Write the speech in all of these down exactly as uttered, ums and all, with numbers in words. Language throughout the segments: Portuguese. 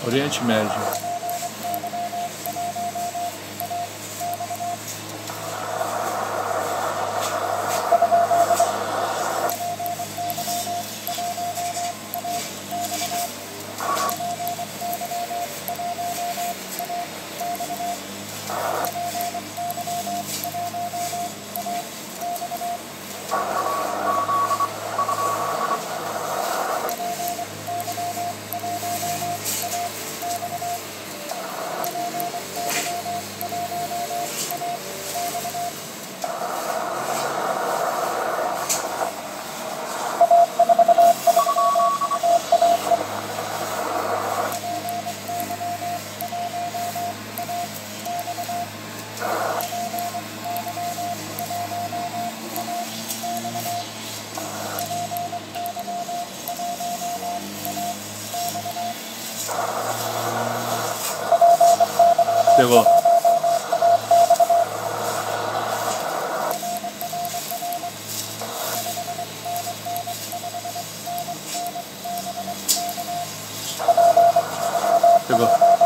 Oriente Médio. Pegou. Pegou.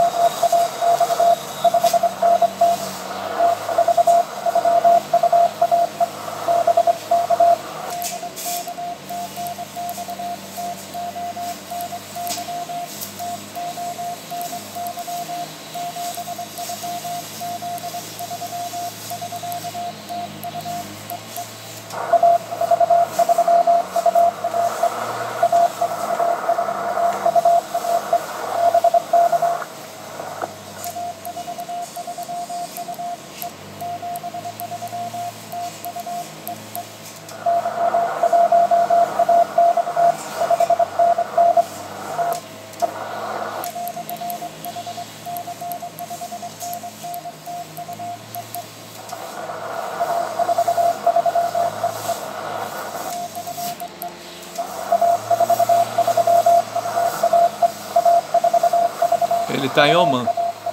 Ele tá em Oman.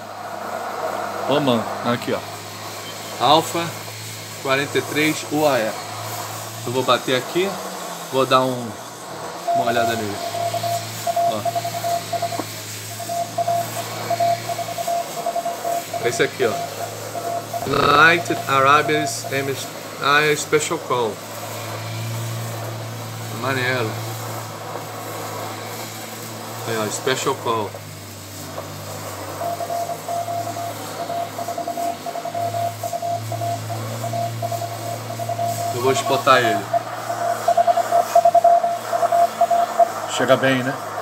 Oman, aqui ó. Alfa quarenta e três U A E. Eu vou bater aqui, vou dar um, uma olhada nele. Ó. Esse aqui ó. United Arab Emirates ah, Special Call. Maneiro. Aí ó, Special Call. Eu vou espotar ele. Chega bem, né?